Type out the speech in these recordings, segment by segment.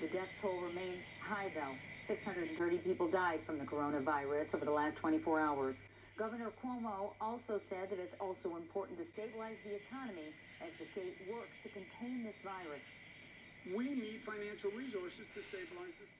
The death toll remains high, though. 630 people died from the coronavirus over the last 24 hours. Governor Cuomo also said that it's also important to stabilize the economy as the state works to contain this virus. We need financial resources to stabilize the state.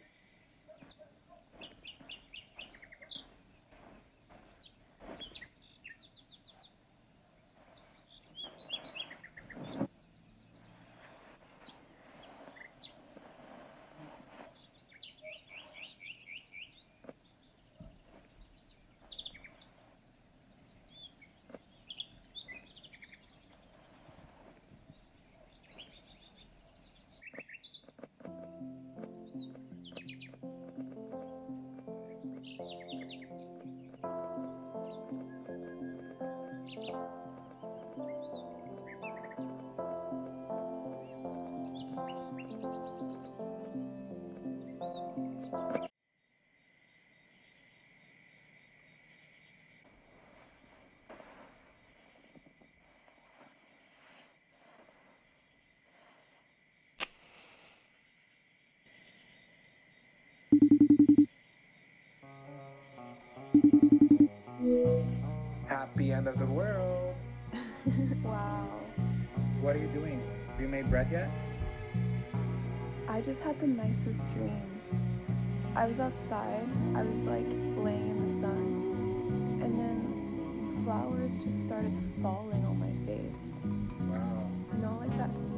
Happy end of the world. Wow. What are you doing? Have you made bread yet? I just had the nicest dream. I was outside, I was like laying in the sun, and then flowers just started falling on my face. Wow. You know, like that